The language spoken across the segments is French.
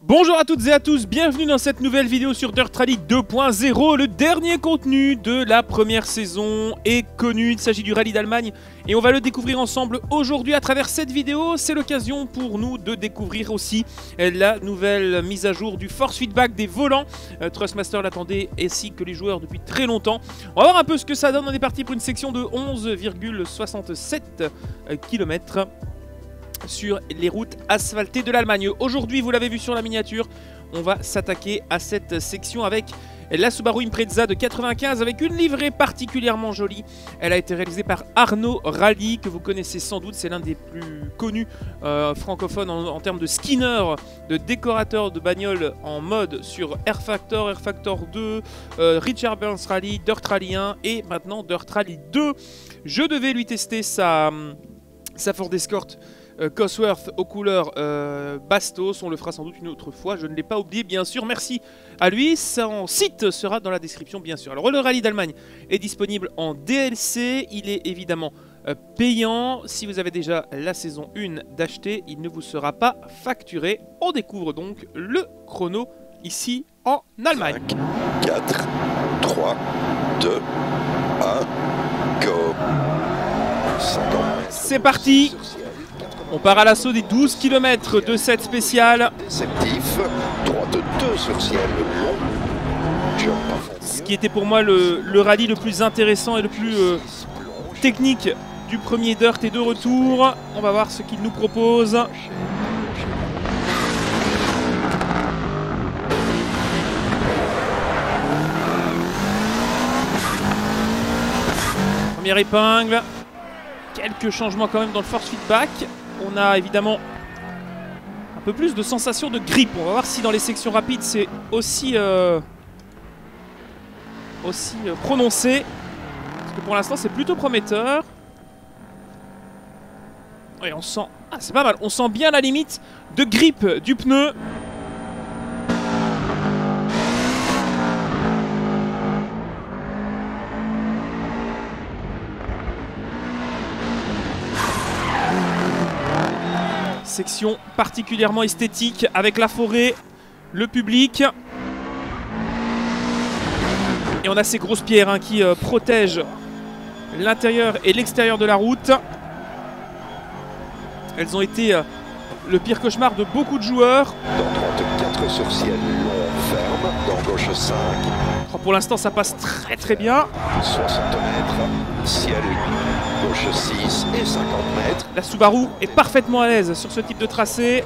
Bonjour à toutes et à tous, bienvenue dans cette nouvelle vidéo sur Dirt Rally 2.0. Le dernier contenu de la première saison est connu, il s'agit du rallye d'Allemagne et on va le découvrir ensemble aujourd'hui à travers cette vidéo. C'est l'occasion pour nous de découvrir aussi la nouvelle mise à jour du force feedback des volants. Thrustmaster l'attendait ainsi que les joueurs depuis très longtemps. On va voir un peu ce que ça donne. On est parti pour une section de 11,67 km. Sur les routes asphaltées de l'Allemagne. Aujourd'hui, vous l'avez vu sur la miniature, on va s'attaquer à cette section avec la Subaru Impreza de 95 avec une livrée particulièrement jolie. Elle a été réalisée par Arnaud Rally, que vous connaissez sans doute, c'est l'un des plus connus francophones en termes de skinner, de décorateur de bagnoles en mode sur Air Factor 2, Richard Burns Rally, Dirt Rally 1 et maintenant Dirt Rally 2. Je devais lui tester sa Ford Escort Cosworth aux couleurs Bastos, on le fera sans doute une autre fois, je ne l'ai pas oublié bien sûr, merci à lui, son site sera dans la description bien sûr. Alors le rallye d'Allemagne est disponible en DLC, il est évidemment payant, si vous avez déjà la saison 1 d'acheter, il ne vous sera pas facturé. On découvre donc le chrono ici en Allemagne. 5, 4, 3, 2, 1, go. C'est parti. On part à l'assaut des 12 km de cette spéciale. Déceptif, droite 2 sur ciel long. Ce qui était pour moi le rallye le plus intéressant et le plus technique du premier Dirt et de retour. On va voir ce qu'il nous propose. Première épingle. Quelques changements quand même dans le force feedback. On a évidemment un peu plus de sensation de grip. On va voir si dans les sections rapides c'est aussi prononcé. Parce que pour l'instant c'est plutôt prometteur. Et on sent... Ah, c'est pas mal. On sent bien la limite de grip du pneu. Section particulièrement esthétique avec la forêt, le public. Et on a ces grosses pierres qui protègent l'intérieur et l'extérieur de la route. Elles ont été le pire cauchemar de beaucoup de joueurs. Dans 34 sur ciel long ferme, dans gauche 5. Pour l'instant ça passe très très bien. 60 mètres, ciel gauche 6 et 50 mètres. La Subaru est parfaitement à l'aise sur ce type de tracé.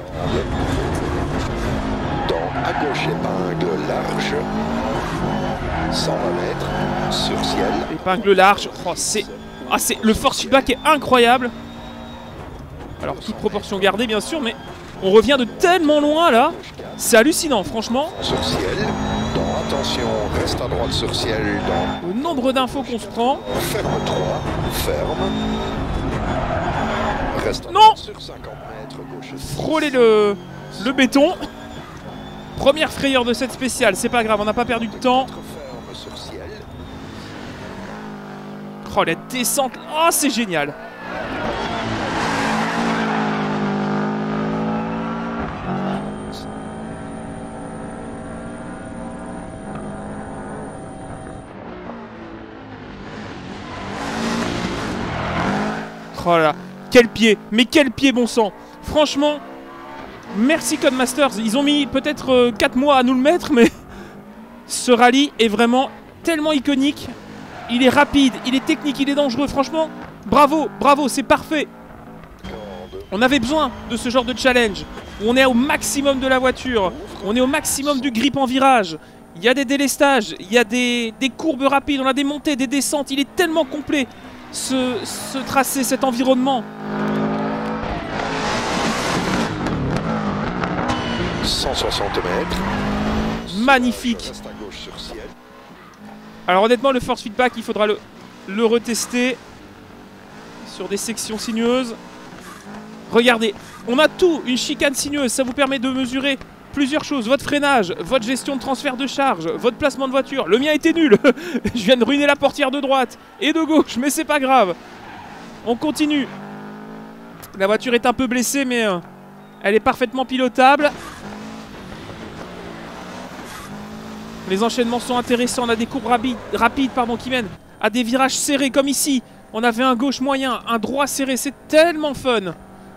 Dans à gauche épingle large, 120 mètres sur ciel. Épingle large, oh, le force feedback est incroyable. Alors toute proportion gardée bien sûr, mais on revient de tellement loin là. C'est hallucinant franchement. Sur ciel, dans attention, reste à droite sur ciel, dans le nombre d'infos qu'on se prend. Ferme 3, ferme. Reste non sur 50 mètres, gauche 6. Frôler le béton. Première frayeur de cette spéciale, c'est pas grave, on n'a pas perdu de temps. Oh la descente, oh c'est génial. Oh là là, quel pied, mais quel pied bon sang. Franchement, merci Codemasters, ils ont mis peut-être 4 mois à nous le mettre, mais ce rallye est vraiment tellement iconique. Il est rapide, il est technique, il est dangereux, franchement, bravo, bravo, c'est parfait. On avait besoin de ce genre de challenge, où on est au maximum de la voiture, on est au maximum du grip en virage. Il y a des délestages, il y a des courbes rapides, on a des montées, des descentes, il est tellement complet. Ce tracé, cet environnement. 160 mètres. Magnifique. Alors honnêtement, le force feedback, il faudra le retester sur des sections sinueuses. Regardez, on a tout, une chicane sinueuse, ça vous permet de mesurer plusieurs choses, votre freinage, votre gestion de transfert de charge, votre placement de voiture. Le mien était nul. Je viens de ruiner la portière de droite et de gauche, mais c'est pas grave. On continue. La voiture est un peu blessée, mais elle est parfaitement pilotable. Les enchaînements sont intéressants. On a des courbes rapides qui mènent à des virages serrés comme ici. On avait un gauche moyen, un droit serré. C'est tellement fun.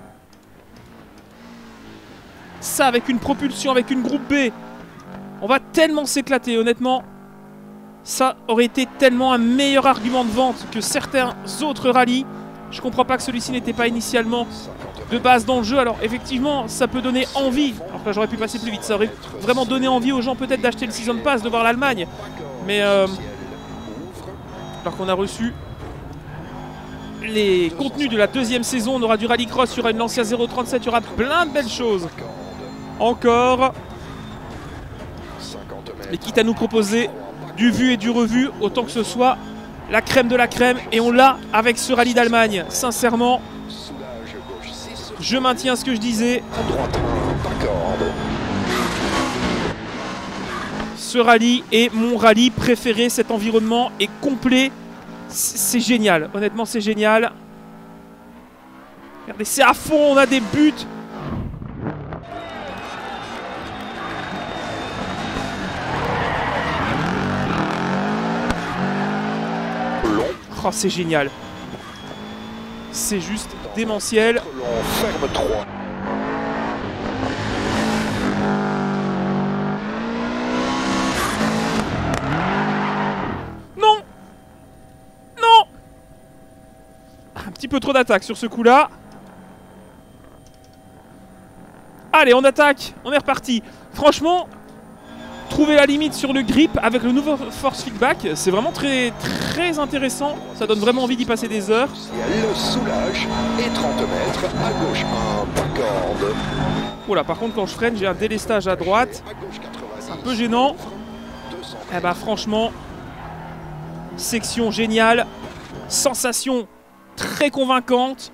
Ça avec une propulsion, avec une groupe B. On va tellement s'éclater, honnêtement. Ça aurait été tellement un meilleur argument de vente que certains autres rallyes. Je comprends pas que celui-ci n'était pas initialement de base dans le jeu. Alors effectivement, ça peut donner envie. Alors que là, j'aurais pu passer plus vite. Ça aurait vraiment donné envie aux gens peut-être d'acheter le Season Pass, de voir l'Allemagne. Mais alors qu'on a reçu les contenus de la deuxième saison, on aura du rallycross, il y aura une Lancia 037, il y aura plein de belles choses. Encore. Et quitte à nous proposer du vu et du revu, autant que ce soit la crème de la crème. Et on l'a avec ce rallye d'Allemagne. Sincèrement, je maintiens ce que je disais. Ce rallye est mon rallye préféré. Cet environnement est complet. C'est génial. Honnêtement, c'est génial. Regardez, c'est à fond. On a des buts. Oh, c'est génial. C'est juste démentiel. Ferme 3. Non. Non. Un petit peu trop d'attaque sur ce coup-là. Allez, on attaque. On est reparti. Franchement, trouver la limite sur le grip avec le nouveau force feedback, c'est vraiment très intéressant. Ça donne vraiment envie d'y passer des heures. Le soulage et 30 mètres à gauche 1, pas corde. Voilà, par contre quand je freine, j'ai un délestage à droite. Un peu gênant. Eh bah franchement, section géniale. Sensation très convaincante.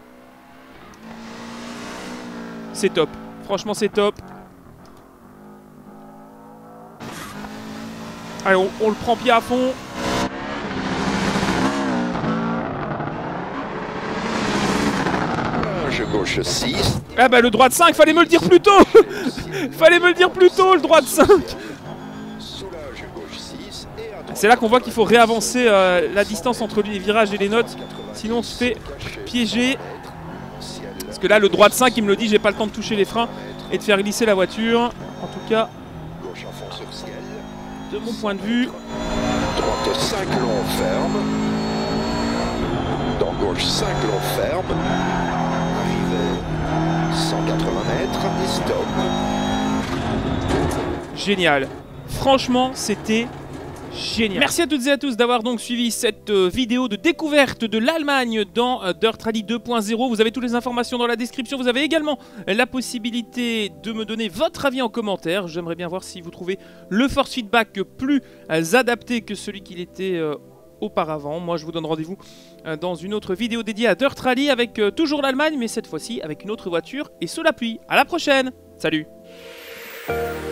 C'est top. Franchement c'est top. Allez, on le prend pied à fond. Gauche 6. Ah bah le droit de 5, fallait me le dire plus tôt. Fallait me le dire plus tôt, le droit de 5. C'est là qu'on voit qu'il faut réavancer la distance entre les virages et les notes. Sinon on se fait piéger. Parce que là le droit de 5 il me le dit, j'ai pas le temps de toucher les freins et de faire glisser la voiture. En tout cas, de mon point de vue. Droite 5 long ferme. Dans gauche 5 long ferme. Arrivée 180 mètres et stop. Génial. Franchement, c'était génial. Merci à toutes et à tous d'avoir donc suivi cette vidéo de découverte de l'Allemagne dans Dirt Rally 2.0. Vous avez toutes les informations dans la description. Vous avez également la possibilité de me donner votre avis en commentaire. J'aimerais bien voir si vous trouvez le force feedback plus adapté que celui qu'il était auparavant. Moi, je vous donne rendez-vous dans une autre vidéo dédiée à Dirt Rally avec toujours l'Allemagne, mais cette fois-ci avec une autre voiture et sous la pluie. À la prochaine. Salut.